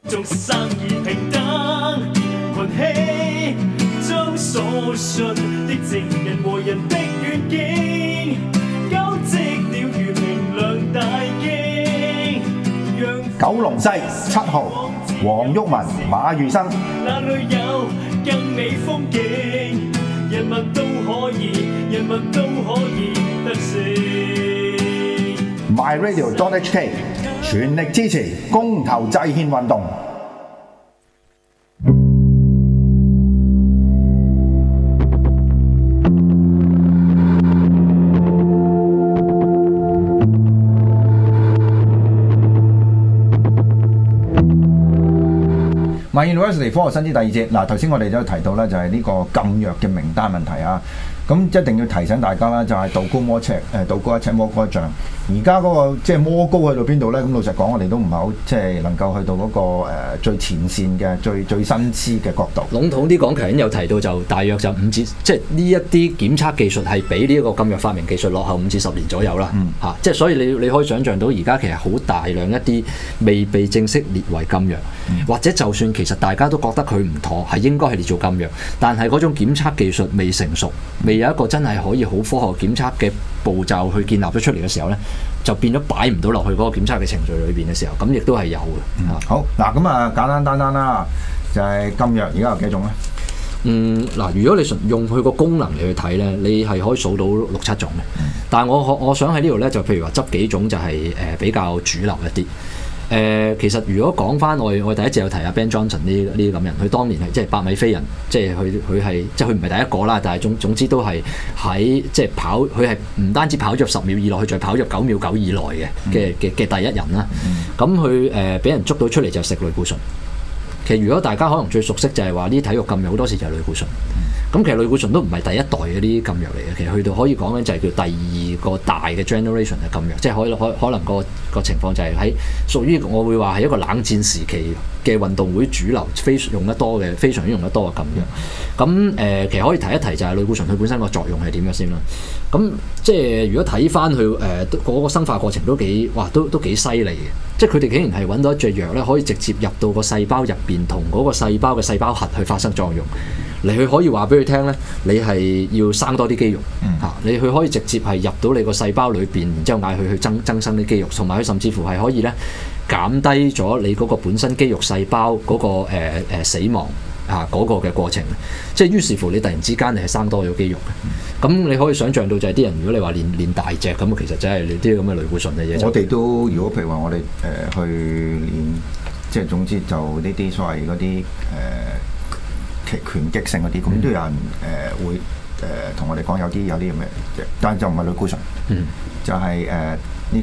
做生意平等，群起將所信的正人和人的願景，交織了如明亮大經。 九龍西7號，黃毓民、馬裕生。 那裏有更美風景，人民都可以，人民都可以得勝。 MyRadio.HK 全力支持公投制憲運動。My University 科學新知第二節嗱，頭先我哋都提到咧，就係呢個禁藥嘅名單問題啊。咁一定要提醒大家啦，就係道高魔尺，道高一尺，魔高一丈。而家嗰個即係魔高去到邊度咧？咁老實講，我哋都唔係好即係能夠去到嗰個最前線嘅最新知嘅角度。 籠統啲講，頭先有提到就大約就5至即係呢一啲檢測技術係比呢一個禁藥發明技術落後5至10年左右啦。嚇，即係所以你可以想像到而家其實好大量一啲未被正式列為禁藥，或者就算其實大家都覺得佢唔妥，係應該係列做禁藥，但係嗰種檢測技術未成熟，未有一個真係可以好科學檢測嘅步驟去建立咗出嚟嘅時候咧，就變咗擺唔到落去嗰個檢測嘅程序裏邊嘅時候，咁亦都係有嘅。 好嗱，咁啊簡簡單單啦，就係禁藥而家有幾種咧？ 嗱，如果你純用佢個功能嚟去睇咧，你係可以數到6、7種嘅。但係我想喺呢度咧，就譬如話執幾種就係比較主流一啲。其實如果講翻我第一節有提阿 Ben Johnson 呢啲咁人，佢當年係即係百米飛人，即係佢係即係佢唔係第一個啦，但係總之都係喺即係跑，佢係唔單止跑咗10秒以內，佢仲係跑咗9秒9以內嘅第一人啦。咁佢俾人捉到出嚟就食類固醇。其實如果大家可能最熟悉就係話呢啲體育禁藥好多時就係類固醇。咁其實類固醇都唔係第一代嗰啲禁藥嚟嘅，其實去到可以講緊就係叫第二個大嘅 generation 嘅禁藥，即係可能個情況就係喺屬於我會話係一個冷戰時期嘅運動會主流非常用得多嘅禁藥。咁其實可以提一提就係類固醇佢本身個作用係點樣先啦。咁即係如果睇翻佢嗰個生化過程都幾犀利嘅，即係佢哋竟然係揾到一隻藥咧，可以直接入到個細胞入邊，同嗰個細胞嘅細胞核去發生作用。佢可以話俾佢聽咧，你係要生多啲肌肉佢可以直接係入到你個細胞裏邊，然之後嗌佢去增生啲肌肉，同埋佢甚至乎係可以咧減低咗你嗰個本身肌肉細胞嗰個死亡嗰個嘅過程。即係於是乎你突然之間你係生多咗肌肉嘅。咁你可以想像到就係啲人如果你話練大隻咁，其實真係你啲咁嘅類固醇嘅嘢。我哋都如果譬如話我哋去練，即係總之就呢啲所謂嗰啲拳擊性嗰啲，咁都有人會同我哋講有啲咁嘅，但係就唔係類固醇，就係呢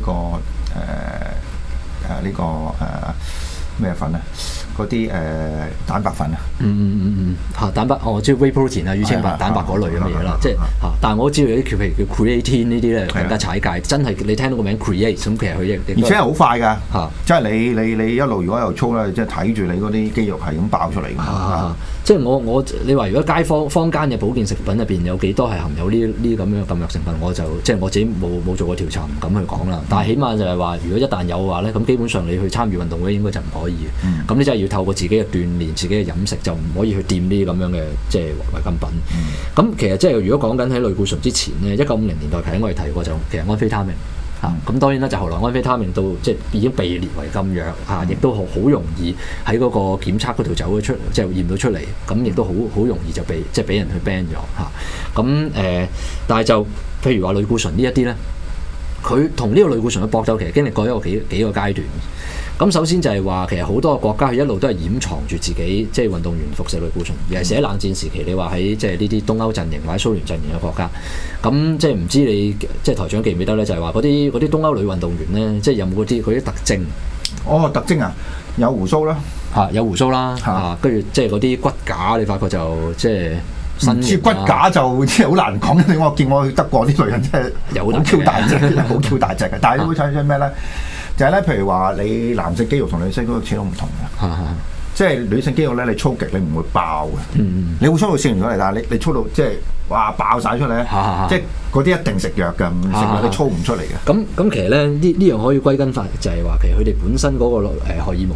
個咩粉啊？嗰啲蛋白粉啊， 蛋白我知 whey protein 啊、乳清白蛋白嗰類咁嘅嘢啦，即係但係我都知道有啲譬如叫 creatine 呢啲咧更加踩界，真係你聽到個名 create 咁，其實佢而且係好快㗎，即係你一路如果有操咧，即係睇住你嗰啲肌肉係咁爆出嚟㗎。 即係你話如果街坊間嘅保健食品入邊有幾多係含有呢咁樣嘅禁藥成分，我就即係我自己冇做過調查，唔敢去講啦。但係起碼就係話，如果一旦有嘅話咧，咁基本上你去參與運動會應該就唔可以嘅。咁你真係要透過自己嘅鍛鍊、自己嘅飲食，就唔可以去掂呢啲咁樣嘅即係違禁品。咁其實即係如果講緊喺類固醇之前咧，1950年代其實我哋提過就其實安非他命。咁當然啦，就後來安非他命到即係已經被列為禁藥亦都好容易喺嗰個檢測嗰度走咗出，即係驗到出嚟，咁亦都好容易就俾人去 ban 咗咁但係就譬如話類固醇呢一啲咧，佢同呢個類固醇嘅搏鬥其實經歷過一個幾個階段。咁首先就係話，其實好多個國家佢一路都係掩藏住自己即係運動員服食類固醇，尤其是喺冷戰時期，你話喺即係呢啲東歐陣營或者蘇聯陣營嘅國家，咁即係唔知你即係台長記唔記得咧？就係話嗰啲東歐女運動員咧，即係有冇嗰啲特徵？ 特徵啊，有鬍鬚啦， 有鬍鬚啦，跟住即係嗰啲骨架，你發覺就即係。 唔知骨架就即係好難講，因為我見我去德國啲女人真係好 Q 大隻，好 Q 大隻嘅。但係你會睇出咩咧？就係咧，譬如話你男性肌肉同女性肌肉始終唔同嘅。即係女性肌肉咧，你操極你唔會爆嘅。你會操到試完咗嚟，但係你操到即係哇爆晒出嚟，即係嗰啲一定食藥㗎，唔食藥你操唔出嚟嘅。 咁其實咧呢樣可以歸根法就係話，其實佢哋本身嗰個荷爾蒙。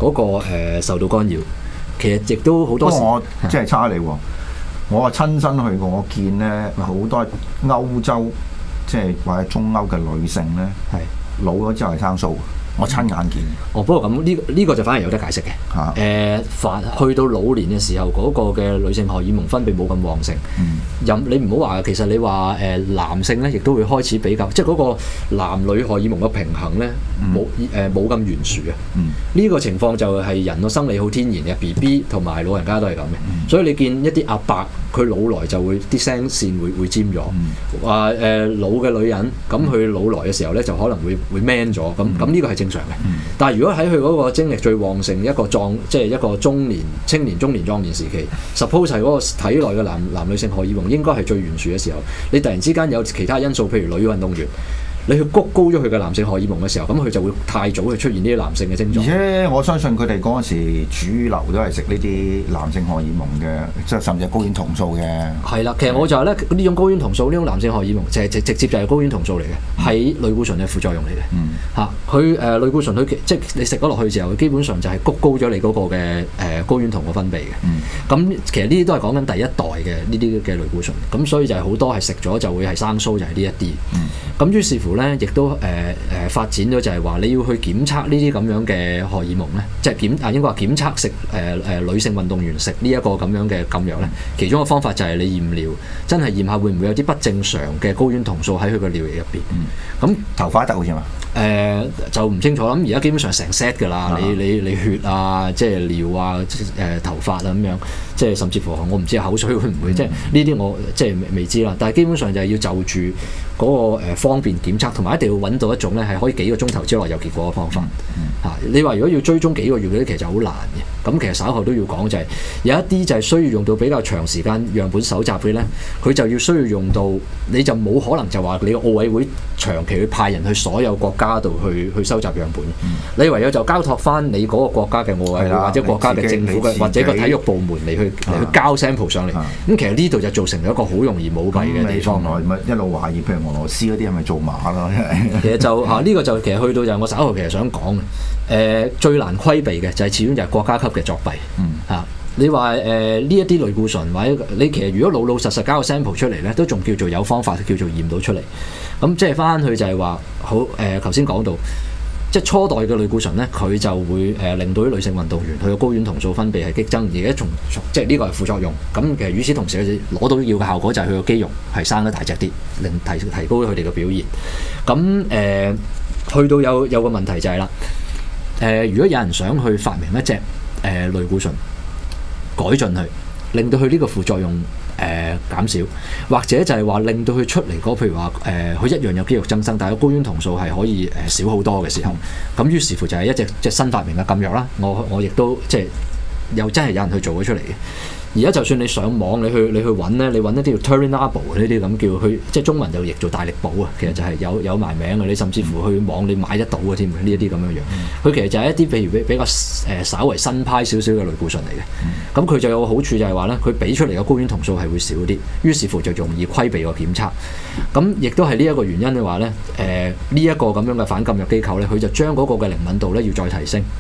嗰個受到干擾。其實亦都好多時。 不過我即係差你喎，我係親身去過，我見咧好多歐洲即係或者中歐嘅女性咧，係老咗之後係生鬚。我親眼見。 哦，不過咁呢個就反而有得解釋嘅。凡去到老年嘅時候，嗰個嘅女性荷爾蒙分泌冇咁旺盛。你唔好話，其實你話男性咧，亦都會開始比較，即係嗰個男女荷爾蒙嘅平衡咧，冇咁懸殊嘅。呢個情況就係人個生理好天然嘅 BB 同埋老人家都係咁嘅。所以你見一啲阿伯，佢老來就會啲聲線會尖咗。話老嘅女人，咁佢老來嘅時候咧，就可能會 man 咗。咁呢個係正常嘅。但係如果喺佢嗰個精力最旺盛，即係一個青年、中年、壯年時期 ，suppose 係嗰個體內嘅男女性荷爾蒙應該係最懸殊嘅時候，你突然之間有其他因素，譬如女運動員，你去谷高咗佢嘅男性荷爾蒙嘅時候，咁佢就會太早去出現呢啲男性嘅症狀。而且我相信佢哋嗰陣時主流都係食呢啲男性荷爾蒙嘅，即係甚至係睾丸酮素嘅。係啦，其實我就係咧呢種睾丸酮素呢種男性荷爾蒙，直接就係睾丸酮素嚟嘅，係類固醇嘅副作用嚟嘅。佢類固醇即係你食咗落去嘅時候，基本上就係谷高咗你嗰個嘅睾丸酮嘅分泌嘅。咁其實呢啲都係講緊第一代嘅呢啲嘅類固醇，咁所以就係好多係食咗就會係生鬚，就係呢一啲。咁於是乎咧，亦都發展咗就係話你要去檢測呢啲咁樣嘅荷爾蒙咧，即係應該話檢測食女性運動員食呢一個咁樣嘅禁藥咧，其中一個方法就係你驗尿，真係驗下會唔會有啲不正常嘅睾丸酮素喺佢個尿液入邊。咁頭髮得好似嘛？ 就唔清楚啦。咁而家基本上成 set 㗎啦，你血啊，即係尿啊，頭髮啊咁樣，即係甚至乎我唔知口水會唔會，即係呢啲我即係未知啦。但係基本上就係要就住嗰個方便檢測，同埋一定要揾到一種咧係可以幾個鐘頭之內有結果嘅方法。你話如果要追蹤幾個月嗰啲，其實好難嘅。咁其實稍後都要講就係有一啲就係需要用到比較長時間樣本搜集嘅咧，佢就要需要用到，你就冇可能就話你個奧委會長期去派人去所有國家度去收集樣本。你唯有就交託翻你嗰個國家嘅奧委會或者國家嘅政府嘅或者個體育部門嚟去交 sample 上嚟。咁其實呢度就造成咗一個好容易舞弊嘅地方。 一路懷疑譬如俄羅斯嗰啲係咪做馬咯？ 其實就呢個就其實去到就係我稍後其實想講嘅。最難規避嘅就係始終就係國家級嘅作弊。你話呢一啲類固醇或者你其實如果老實交個 sample 出嚟咧，都仲叫做有方法叫做驗到出嚟。咁即係翻去就係話好頭先講到，即係初代嘅類固醇咧，佢就會令到啲女性運動員佢嘅睾丸酮素分泌係激增，而家即係呢個係副作用。咁其實與此同時，佢攞到要嘅效果就係佢個肌肉係生得大隻啲，提高佢哋嘅表現。咁去到有個問題就係啦。如果有人想去發明一隻類固醇改進佢，令到佢呢個副作用減少，或者就係話令到佢出嚟嗰，譬如話佢一樣有肌肉增生，但係個睾丸酮素係可以少好多嘅時候，咁於是乎就係一隻新發明嘅禁藥啦。我亦都即係又真係有人去做咗出嚟嘅。而家就算你上網，你去揾咧，你揾一啲叫 Turinabol 呢啲咁叫佢，即係中文就譯做大力寶啊。其實就係有埋名嘅，你甚至乎去網你買得到嘅添。呢一啲咁樣樣，佢其實就係一啲譬如比較稍為新派少少嘅類固醇嚟嘅。咁佢就有個好處就係話咧，佢俾出嚟嘅睾丸酮素係會少啲，於是乎就容易規避個檢測。咁亦都係呢一個原因嘅話咧，呢一個咁樣嘅反禁藥機構咧，佢就將嗰個嘅靈敏度咧要再提升。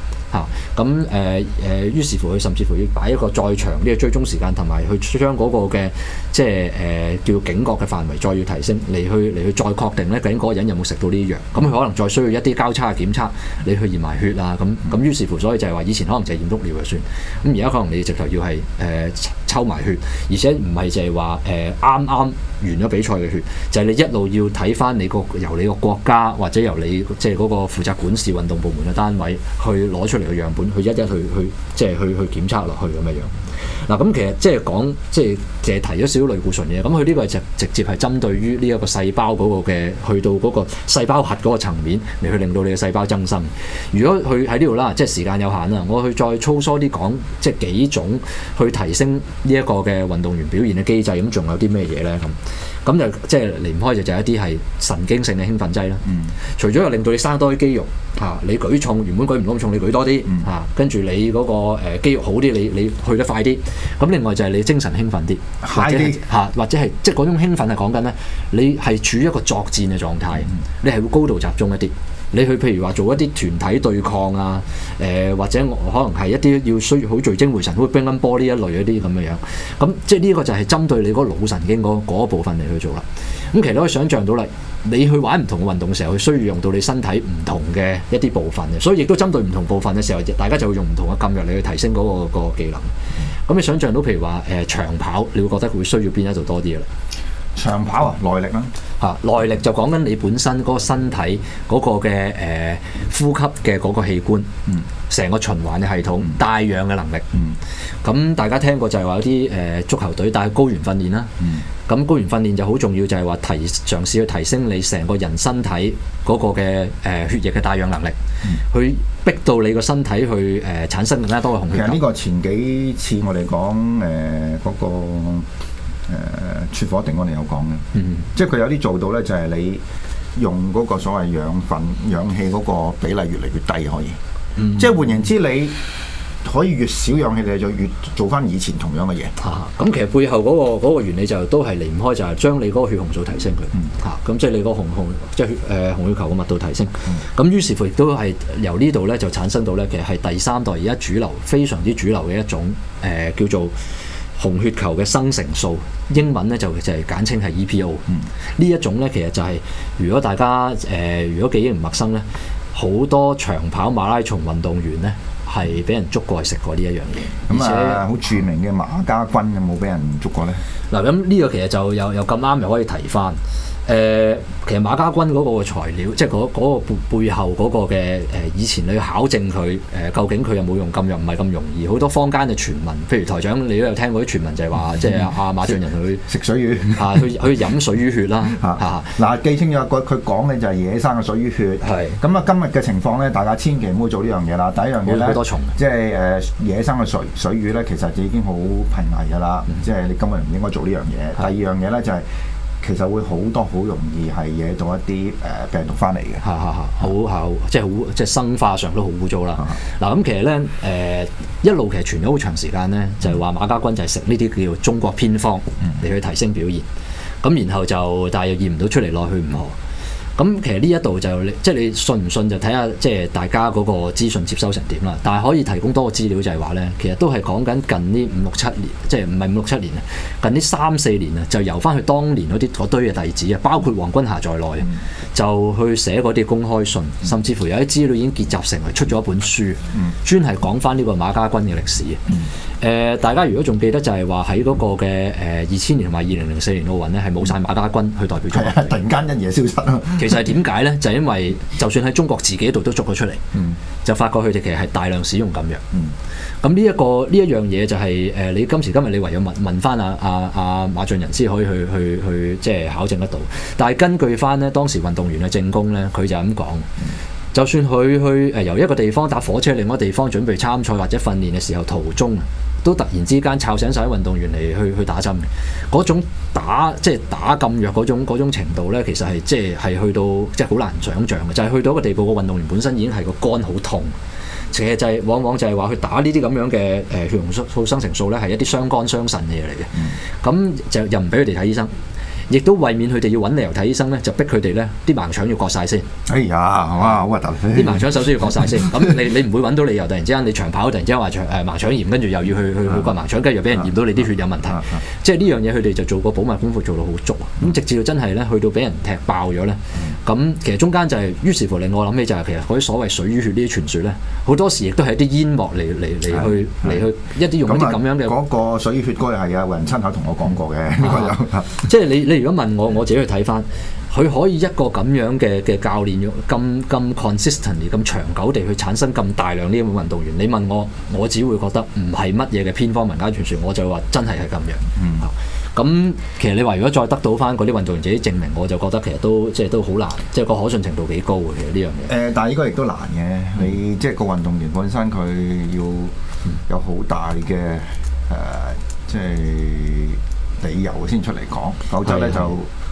於是乎佢甚至乎要擺一個再長啲嘅追蹤時間，同埋去將嗰個嘅即係叫警覺嘅範圍再要提升，嚟去再確定咧究竟嗰個人有冇食到呢啲藥。咁佢可能再需要一啲交叉嘅檢測，你去驗埋血啊咁於是乎，所以就係話以前可能就係驗篤尿就算，咁而家可能你直頭要係抽埋血，而且唔係就係話啱完咗比賽嘅血，就係你一路要睇翻你由你個國家或者由你即係嗰個負責管事運動部門嘅單位去攞出嚟嘅樣本，去一即係去檢測落去咁嘅樣。嗱咁其實即係講即係淨係提咗少少類固醇嘅，咁佢呢個係直接係針對於呢一個細胞嗰個嘅去到嗰個細胞核嗰個層面嚟去令到你嘅細胞增生。如果佢喺呢度啦，即係時間有限啦，我去再粗疏啲講，即係幾種去提升呢一個嘅運動員表現嘅機制，咁仲有啲咩嘢咧？咁就即係離唔開就係一啲係神經性嘅興奮劑啦。除咗又令到你生多啲肌肉你舉重原本舉唔到咁重，你舉多啲跟住你嗰個肌肉好啲，你去得快啲。咁另外就係你精神興奮啲，或者係即係嗰種興奮係講緊咧，你係處於一個作戰嘅狀態，你係會高度集中一啲。 你去譬如話做一啲團體對抗啊，或者可能係一啲需要好聚精會神，好似乒乓波呢一類嗰啲咁嘅樣。咁即係呢個就係針對你嗰個腦神經嗰部分嚟去做啦。咁其實你可以想像到啦，你去玩唔同嘅運動嘅時候，佢需要用到你身體唔同嘅一啲部分嘅，所以亦都針對唔同部分嘅時候，大家就會用唔同嘅禁藥嚟去提升嗰個技能。咁你想像到譬如話長跑，你會覺得會需要邊一度多啲嘅咧？ 長跑啊，耐力啦嚇，耐力就講緊你本身嗰個身體嗰個嘅呼吸嘅嗰個器官，成個循環嘅系統，帶氧嘅能力。咁大家聽過就係話有啲足球隊帶高原訓練啦。咁高原訓練就好重要，就係話嘗試去提升你成個人身體嗰個嘅血液嘅帶氧能力，去逼到你個身體去產生更加多嘅紅血球。 其實呢個前幾次我哋講嗰個撮火定我哋有講嘅，即係佢有啲做到咧，就係你用嗰個所謂氧氣嗰個比例越嚟越低可以，即係換言之你可以越少氧氣，你就越做翻以前同樣嘅嘢。 咁其實背後嗰個原理就都係離唔開，就係將你嗰個血紅素提升佢。咁即係你個紅血球嘅密度提升。咁於是乎亦都係由呢度咧就產生到咧，其實係第三代而家非常之主流嘅一種叫做紅血球嘅生成素，英文咧就係簡稱係 EPO。呢一種咧其實就係如果大家如果記憶唔陌生咧，好多長跑馬拉松運動員咧係俾人捉過去食過呢一樣嘢。 咁啊，好著名嘅馬家軍有冇俾人捉過咧？ 嗱，咁呢個其實就又咁啱，又可以提翻。其實馬家軍嗰個材料，即係嗰個背後嗰個嘅以前你要考證佢究竟佢有冇用禁藥，唔係咁容易。好多坊間嘅傳聞，譬如台長你都有聽過啲傳聞，就係話即係阿馬俊仁去食水魚去飲水魚血啦。 嗱，記清楚佢講嘅就係野生嘅水魚血。係咁啊，今日嘅情況咧，大家千祈唔好做呢樣嘢啦。第一樣嘢咧，好多蟲，即係野生嘅水魚咧，其實就已經好瀕危㗎啦。即係你根本唔應該做呢樣嘢。第二樣嘢咧就係，其實會好容易係惹到一啲病毒翻嚟嘅， 好即係生化上都好污糟啦。嗱咁其實咧一路其實傳咗好長時間咧，就係話馬家軍就係食呢啲叫中國偏方嚟去提升表現。咁然後但係又驗唔到出嚟，落去唔何。咁其實呢一度就即係你信唔信就睇下即係大家嗰個資訊接收成點啦。但係可以提供多個資料就係話咧，其實都係講緊近呢5、6、7年，即係唔係5、6、7年啊，近呢3、4年啊，就由翻去當年嗰堆嘅弟子啊，包括黃君霞在內，就去寫嗰啲公開信，甚至乎有啲資料已經結集成為出咗一本書，專係講翻呢個馬家軍嘅歷史。大家如果仲記得就係話喺嗰個嘅2000年同埋2004年奧運咧，係冇晒馬家軍去代表中國， 突然間一夜消失啊！ 其實係點解咧？就係因為就算喺中國自己度都捉咗出嚟，就發覺佢哋其實係大量使用禁藥。咁呢一樣嘢就係你今時今日你唯有問翻阿馬俊仁先可以去即係考證得到。但係根據翻咧當時運動員嘅證供咧，佢就咁講。就算佢去由一個地方搭火車另一個地方準備參賽或者訓練嘅時候，途中都突然之間吵醒晒運動員嚟去打針嘅嗰種即係打禁藥嗰種程度咧，其實係即係去到即係好難想像嘅，就係去到一個地步，個運動員本身已經係個肝好痛，其實就係往往就係話佢打呢啲咁樣嘅血紅素生成素咧，係一啲傷肝傷腎嘅嘢嚟嘅，咁就又唔俾佢哋睇醫生。亦都為免佢哋要揾理由睇醫生咧，就逼佢哋咧啲盲腸要割晒先。 哎呀，哇，好核突！ 啲盲腸首先要割晒先，咁你唔會揾到理由突然之間你長跑突然之間話盲腸炎，跟住又要去割盲腸，跟住又俾人驗到你啲血有問題。即係呢樣嘢佢哋就做個保密功夫做到好足。咁直至到真係咧去到俾人踢爆咗咧，咁其實中間就係於是乎令我諗起就係其實嗰啲所謂水魚血呢啲傳說咧，好多時亦都係一啲煙幕嚟去一啲用一啲咁樣嘅。 嗰個水魚血嗰日係有人親口同我講過嘅， 即係你如果問我自己去睇翻，佢可以一個咁樣嘅教練咁 consistently 咁長久地去產生咁大量呢啲運動員，你問我只會覺得唔係乜嘢嘅偏方民間傳說，我就話真係咁樣。咁其實你話如果再得到翻嗰啲運動員自己證明，我就覺得其實都好難，即係個可信程度幾高嘅其實呢樣嘢。 但係呢個亦都難嘅，你即係個運動員本身佢要有好大嘅即係理由先出嚟講，否則咧就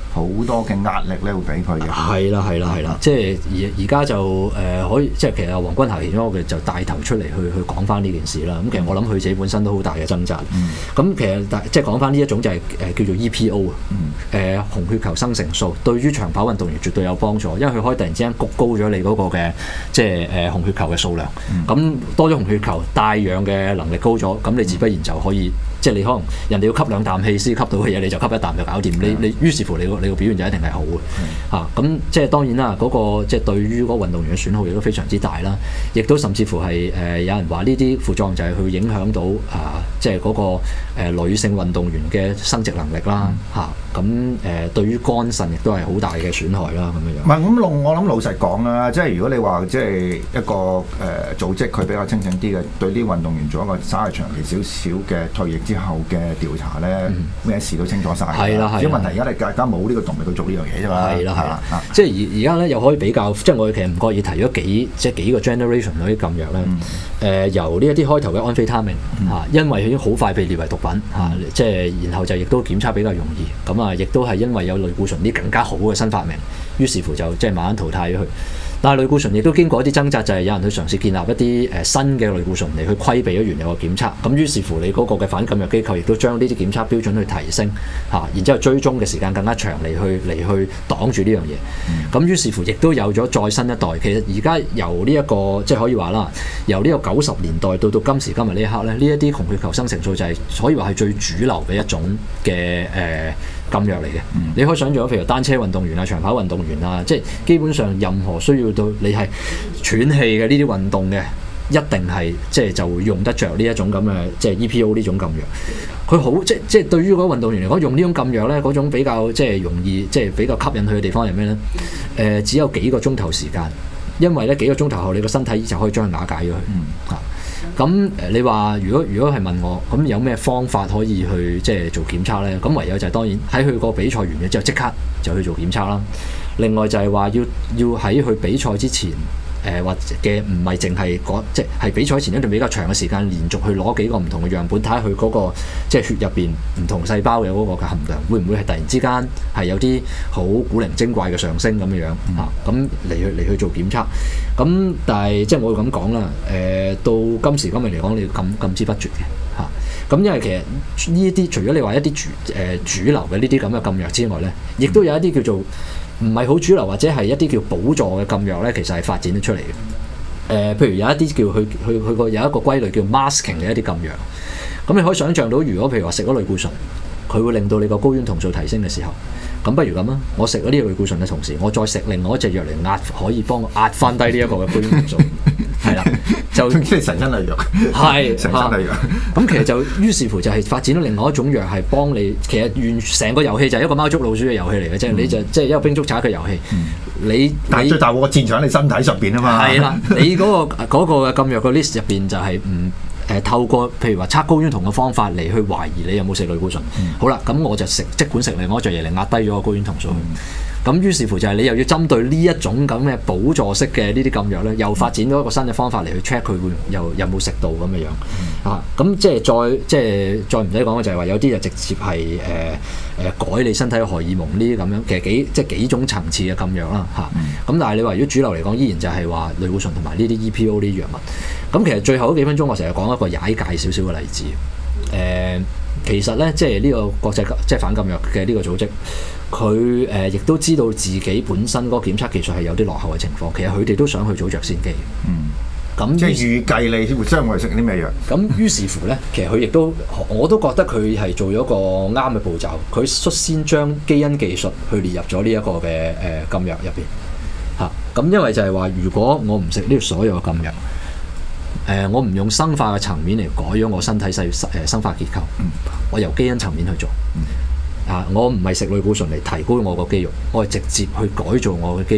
好多嘅壓力咧會俾佢嘅。 係啦，即係而家就可以，即係其實黃君霞其中一個就帶頭出嚟去講翻呢件事啦。咁其實我諗佢自己本身都好大嘅掙扎。咁其實即係講翻呢一種就係叫做 EPO 啊，紅血球生成素對於長跑運動員絕對有幫助，因為佢可以突然之間谷高咗你嗰個嘅即係紅血球嘅數量。咁多咗紅血球帶氧嘅能力高咗，咁你自不然就可以。即係你可能人哋要吸2啖氣先吸到嘅嘢，你就吸1啖就搞掂。你於是乎你個表現就一定係好嘅嚇。咁即係當然啦，嗰個即係對於嗰個運動員嘅損耗亦都非常之大啦。亦都甚至乎係有人話呢啲副作用就係佢影響到即係嗰個女性運動員嘅生殖能力啦嚇。咁對於肝腎亦都係好大嘅損害啦咁樣樣。 唔係咁我諗老實講啦，即係如果你話即係一個組織佢比較清醒啲嘅，對啲運動員做一個稍為長期少少嘅退役之後嘅調查咧，咩事都清楚晒。係啦，只係問題而家你大家冇呢個動力去做呢樣嘢啫嘛。係啦， 即係而家咧又可以比較，即係我哋其實唔覺意提咗幾個 generation 嗰啲禁藥咧。由呢一啲開頭嘅安非他命因為佢已經好快被列為毒品即係然後就亦都檢測比較容易。咁亦都係因為有類固醇啲更加好嘅新發明，於是乎就即係慢慢淘汰咗佢。但係類固醇亦都經過一啲掙扎，就係有人去嘗試建立一啲新嘅類固醇嚟去規避咗原有嘅檢測。咁於是乎你嗰個嘅反禁藥機構亦都將呢啲檢測標準去提升然之後追蹤嘅時間更加長嚟去擋住呢樣嘢。咁於是乎亦都有咗再新一代。其實而家由呢一個即係可以話啦，由呢個90年代到今時今日呢一刻咧，呢一啲紅血球生成素就係可以話係最主流嘅一種嘅禁藥嚟嘅。你可以想象，譬如單車運動員啊、長跑運動員啊，即係基本上任何需要到你係喘氣嘅呢啲運動嘅，一定係即係就用得着呢一種咁嘅即係 EPO 呢種禁藥。佢好即係對於嗰個運動員嚟講，用呢種禁藥咧，嗰種比較即係容易即係比較吸引佢嘅地方係咩咧？只有幾個鐘頭時間，因為咧幾個鐘頭後你個身體就可以將佢瓦解咗佢。咁你話如果係問我，咁有咩方法可以去即係做檢測咧？咁唯有就係當然喺佢個比賽完咗之後即刻就去做檢測啦。另外就係話要喺佢比賽之前或者嘅唔係淨係即係比賽前一段比較長嘅時間，連續去攞幾個唔同嘅樣本，睇下佢嗰個即係血入邊唔同細胞嘅嗰個嘅含量，會唔會係突然之間係有啲好古靈精怪嘅上升咁樣咁嚟去做檢測。咁但係即係我會咁講啦，到今時今日嚟講，你要禁之不絕嘅咁因為其實呢一啲除咗你話一啲主流嘅呢啲咁嘅禁藥之外咧，亦都有一啲叫做唔係好主流或者係一啲叫補助嘅禁藥咧，其實係發展得出嚟嘅。譬如有一啲叫佢個有一個歸類叫 masking 嘅一啲禁藥。咁你可以想像到，如果譬如話食咗類固醇，佢會令到你個睾丸酮素提升嘅時候，咁不如咁啊！我食咗呢個類固醇嘅同時，我再食另外一隻藥嚟可以幫我壓翻低呢一個嘅睾丸酮素。係啦，就即係成身係藥， 係成身係藥。 咁其實就於是乎就係發展到另外一種藥係幫你，其實成個遊戲就係一個貓捉老鼠嘅遊戲嚟嘅啫。你就即係一個兵捉賊嘅遊戲。但係最大個戰場喺你身體上邊啊嘛。係啦，你嗰個嘅禁藥個 list 入邊就係透過譬如話測睾丸酮嘅方法嚟去懷疑你有冇食類固醇。好啦，咁我就即管食另外一隻嘢嚟壓低咗個睾丸酮素。咁於是乎就係你又要針對呢一種咁嘅補助式嘅呢啲禁藥咧，又發展咗一個新嘅方法嚟去 check 佢會有冇食到咁嘅樣。咁即係再唔使講嘅就係話有啲就直接係改你身體嘅荷爾蒙呢啲咁樣，其實幾種層次嘅禁藥啦咁但係你話如果主流嚟講，依然就係話類固醇同埋呢啲 EPO 呢啲藥物。咁其實最後嗰幾分鐘我成日講一個踩界少少嘅例子。其實咧，即係呢個國際即係反禁藥嘅呢個組織，佢亦都知道自己本身嗰個檢測技術係有啲落後嘅情況。其實佢哋都想去早着先機。咁即係預計你會將會食啲咩藥？ 咁於是乎咧，其實佢亦都我都覺得佢係做咗個啱嘅步驟。佢率先將基因技術去列入咗呢一個嘅禁藥入邊。咁因為就係話，如果我唔食呢個所有嘅禁藥。我唔用生化嘅層面嚟改咗我身體生化結構，我由基因層面去做。我唔係食類固醇嚟提高我個肌肉，我係直接去改造我嘅基因。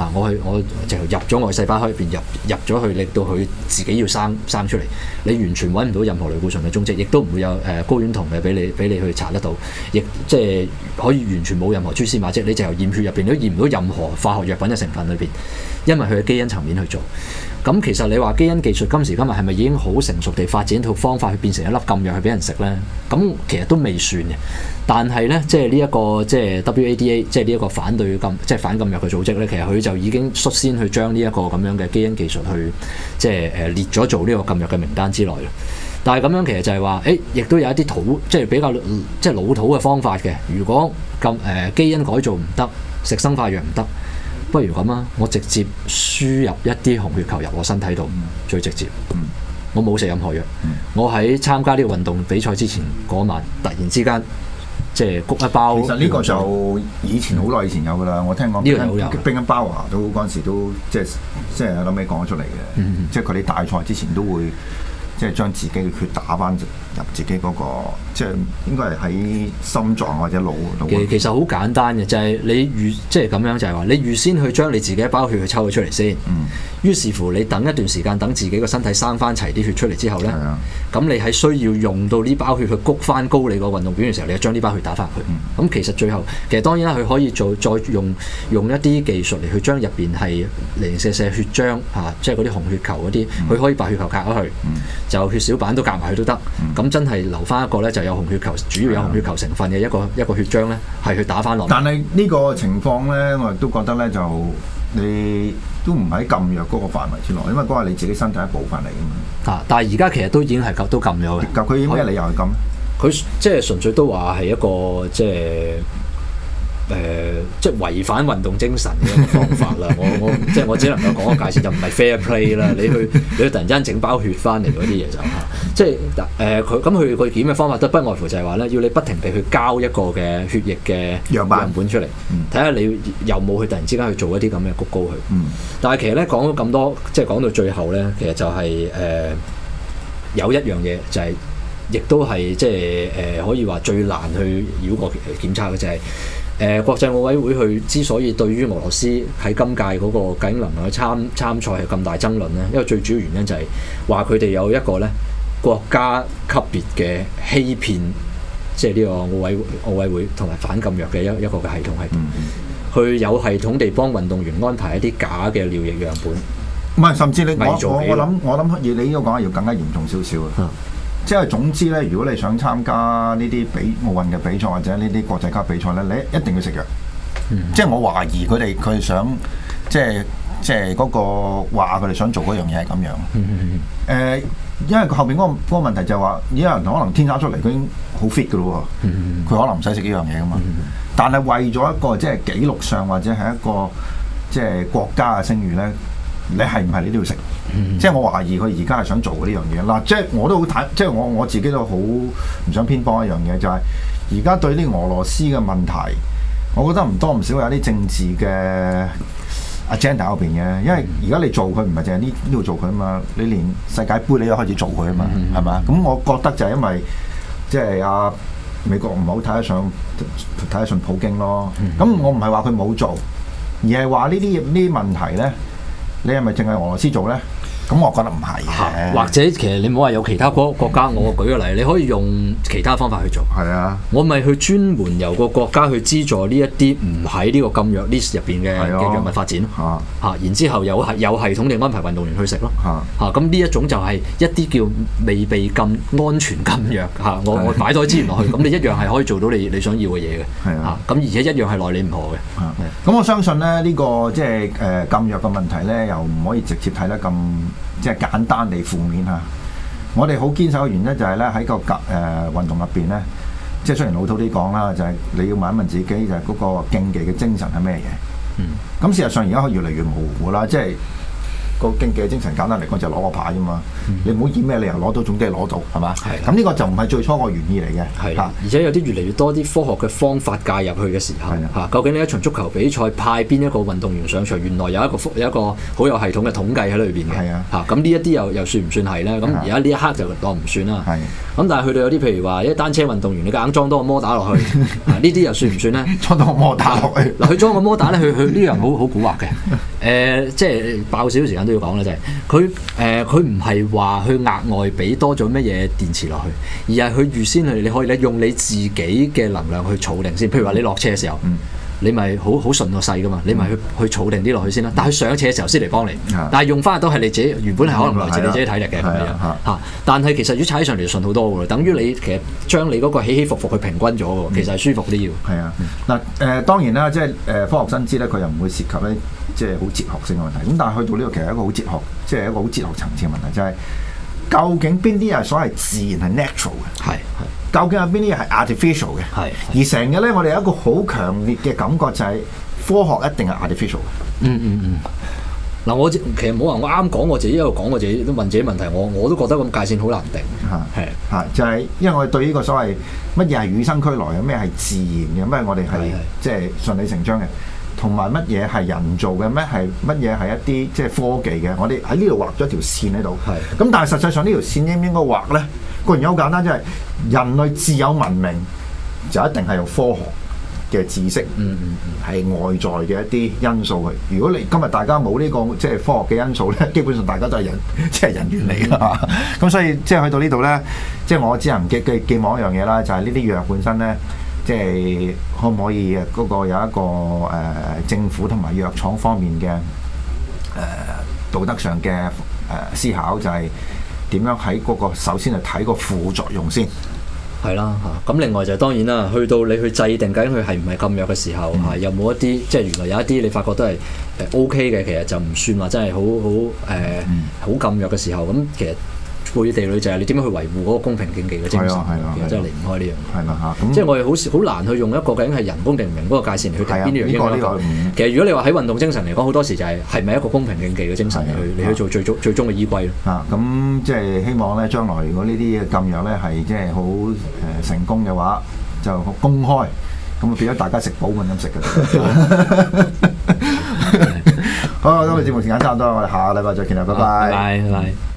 我就入咗我細胞核入邊入咗去，令到佢自己要生出嚟，你完全揾唔到任何類固醇嘅蹤跡，亦都唔會有睾丸酮嘅俾你去查得到，亦即係可以完全冇任何蛛絲馬跡，你就由驗血入邊都驗唔到任何化學藥品嘅成分裏邊，因為佢嘅基因層面去做。咁其實你話基因技術今時今日係咪已經好成熟地發展一套方法去變成一粒禁藥去俾人食呢？咁其實都未算嘅。但係呢，即係呢一個即係 WADA，即係呢一個反對即係反禁藥嘅組織呢，其實佢就已經率先去將呢一個咁樣嘅基因技術去即係列咗做呢個禁藥嘅名單之內。但係咁樣其實就係話，亦都有一啲即係比較即係老土嘅方法嘅。如果基因改造唔得，食生化藥唔得，不如咁啊！我直接輸入一啲紅血球入我身體度，最直接。我冇食任何藥，我喺參加呢個運動比賽之前嗰晚，突然之間即係谷一包。 其實呢個就以前好耐以前有㗎啦，我聽講。呢個有冰恩包華都嗰陣時都即係諗起講咗出嚟嘅，即係佢哋大賽之前都會。即係將自己嘅血打翻入自己嗰個，即係應該係喺心臟或者腦。 其實好簡單嘅，就係你即係咁樣，就係話你預先去將你自己一包血去抽咗出嚟先。於是乎，你等一段時間，等自己個身體生翻齊啲血出嚟之後咧，咁你喺需要用到呢包血去谷翻高你個運動表現嘅時候，你就將呢包血打翻去。咁其實最後，其實當然啦，佢可以再用一啲技術嚟去將入邊係零舍血漿即係嗰啲紅血球嗰啲，佢可以把血球隔咗去。就血小板都夾埋去都得，咁真係留翻一個咧，就有紅血球，主要有紅血球成分嘅一個血漿咧，係去打翻落。 但係呢個情況咧，我亦都覺得咧，就你都唔喺禁藥嗰個範圍之內，因為嗰係你自己身體一部分嚟㗎嘛。 但係而家其實都已經係都禁咗嘅。 佢以咩理由去禁？ 佢即係純粹都話係一個即係。即係違反運動精神嘅一個方法啦。我只能夠講個界線，就唔係 fair play 啦。你去突然間整包血翻嚟嗰啲嘢就即係佢檢嘅方法都不外乎就係話咧，要你不停地去交一個嘅血液嘅樣本出嚟，睇下你有冇去突然之間去做一啲咁嘅谷高佢。但係其實咧講咗咁多，即係講到最後咧，其實就係有一樣嘢就係，亦都係即係可以話最難去繞過檢測嘅就係。國際奧委會佢之所以對於俄羅斯喺今屆嗰個究竟能唔能夠參賽係咁大爭論咧，因為最主要原因就係話佢哋有一個咧國家級別嘅欺騙，即係呢個奧委會同埋反禁藥嘅一個嘅系統喺度，佢有系統地幫運動員安排一啲假嘅尿液樣本。 唔係，甚至你我諗以你呢個講要更加嚴重少少啊！即係總之咧，如果你想參加呢啲奧運嘅比賽或者呢啲國際級比賽咧，你一定要食藥。即係我懷疑佢哋想即係嗰個話佢哋想做嗰樣嘢係咁樣。因為後邊嗰個問題就係話，有人可能天生出嚟佢已經好 fit 㗎咯喎，佢可能唔使食呢樣嘢㗎嘛。但係為咗一個即係紀錄上或者係一個即係國家嘅聲譽咧。你係唔係你都要食？即係我懷疑佢而家係想做呢樣嘢嗱，即係我都好睇，即係我自己都好唔想偏幫一樣嘢，就係而家對呢俄羅斯嘅問題，我覺得唔多唔少有啲政治嘅 agenda 後邊嘅，因為而家你做佢唔係淨係呢度做佢啊嘛，你連世界盃你都開始做佢啊嘛，係嘛？咁我覺得就係因為即係美國唔好睇得上普京咯。咁我唔係話佢冇做，而係話呢啲問題咧。你係咪淨係俄羅斯做咧？咁我覺得唔係嘅。或者其實你唔好話有其他國家，我舉個例，你可以用其他方法去做。係啊，我咪去專門由個國家去資助呢一啲唔喺呢個禁藥 list 入邊嘅藥物發展咯。然之後有系統地安排運動員去食咯。咁呢一種就係一啲叫未被禁、安全禁藥。我擺多資源落去，咁你一樣係可以做到你想要嘅嘢嘅。係啊。咁而且一樣係耐你唔何嘅。咁我相信咧，呢個即係禁藥嘅問題咧，又唔可以直接睇得咁。即係簡單地負面嚇，我哋好堅守嘅原因就係咧喺個運動入邊咧，即係雖然老土啲講啦，就係你要問一問自己，就係嗰個競技嘅精神係咩嘢？咁事實上而家越嚟越模糊啦，即係個競技嘅精神簡單嚟講就係攞個牌啫嘛。你唔好以咩理由攞到，總之係攞到係嘛？咁呢個就唔係最初個原意嚟嘅。 係而且有啲越嚟越多啲科學嘅方法介入去嘅時候嚇，究竟呢一場足球比賽派邊一個運動員上場，原來有一個好有系統嘅統計喺裏邊嘅嚇。咁呢一啲又算唔算係咧？咁而家呢一刻就當唔算啦。咁但係去到有啲譬如話啲單車運動員，你硬裝多個摩打落去，呢啲又算唔算咧？ 裝多個摩打落去嗱，佢裝個摩打咧，佢呢樣好蠱惑嘅。即係爆少少時間都要講啦，就係佢唔係話去額外俾多咗乜嘢電池落去，而係佢預先你可以咧用你自己嘅能量去儲定先。譬如話你落車嘅時候，你咪好順個勢噶嘛，你咪去儲定啲落去先啦。但係佢上車嘅時候先嚟幫你，但係用翻都係你自己原本係可能來自你自己體力嘅咁樣嚇。但係其實如果踩起上嚟順好多嘅，等於你其實將你嗰個起起伏伏去平均咗喎，其實係舒服啲要。 係啊，嗱當然啦，即係科學新知咧，佢又唔會涉及咧，即係好哲學性嘅問題。咁但係去到呢個其實係一個好哲學，即係一個好哲學層次嘅問題，就係究竟邊啲係所謂自然係 natural 嘅？係。究竟有邊啲嘢係 artificial 嘅？而成日咧，我哋有一個好強烈嘅感覺就係科學一定係 artificial 嘅。 嗱，我其實冇話我啱講我自己，一路講我自己都問自己問題，我都覺得咁界線好難定。 就係因為我哋對呢個所謂乜嘢係與生俱來嘅，咩係自然嘅，咩我哋係即係順理成章嘅，同埋乜嘢係人造嘅，乜嘢係一啲即係科技嘅，我哋喺呢度畫咗條線喺度。咁但係實際上呢條線應唔應該畫咧？個原因好簡單，即係人類自有文明就一定係用科學嘅知識，係外在嘅一啲因素去。如果你今日大家冇呢個即係科學嘅因素咧，基本上大家都係人猿嚟㗎。咁所以即係去到呢度咧，即係我只能寄望一樣嘢啦，就係呢啲藥本身咧，即係可唔可以嗰個有一個政府同埋藥廠方面嘅道德上嘅思考，就係點樣喺嗰個首先係睇個副作用先。 係啦嚇，咁另外就當然啦，去到你去制定究竟佢係唔係禁藥嘅時候，有冇一啲即係原來有一啲你發覺都係OK 嘅，其實就唔算話真係好禁藥嘅時候，咁其實背地裏就係你點樣去維護嗰個公平競技嘅精神，其實真係離唔開呢樣嘢。係啦嚇，即係我哋好難去用一個究竟係人工定唔人工嘅界線嚟去定邊樣應該講。其實如果你話喺運動精神嚟講，好多時就係咪一個公平競技嘅精神嚟去做最終嘅依歸咯。 咁即係希望咧，將來如果呢啲禁藥咧係即係好成功嘅話，就公開，咁變咗大家食補品咁食嘅。好，今日節目時間差唔多，我哋下個禮拜再見啦，拜拜。